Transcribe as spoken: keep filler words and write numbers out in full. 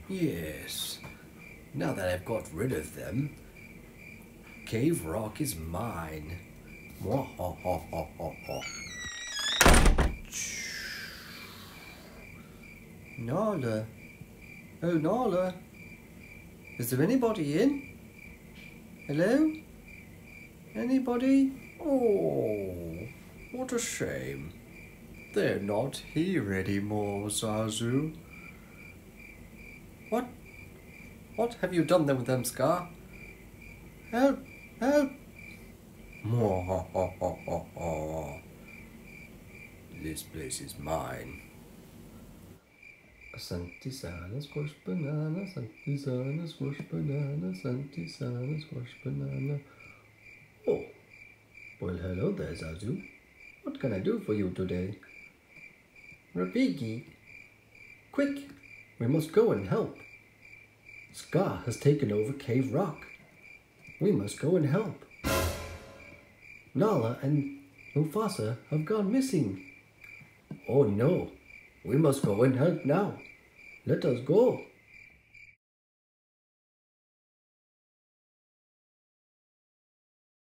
Yes. Now that I've got rid of them, Cave Rock is mine. Mwahahahaha. Nala. Oh, Nala. Is there anybody in? Hello? Anybody? Oh, what a shame. They're not here anymore, Zazu. What? What have you done with them, Scar? Help! Help! This place is mine. Santisana squash banana, Santisana squash banana, Santisana squash banana. Oh, well, hello there, Zazu. What can I do for you today? Rafiki, quick, we must go and help. Scar has taken over Cave Rock. We must go and help. Nala and Mufasa have gone missing. Oh no, we must go and help now. Let us go.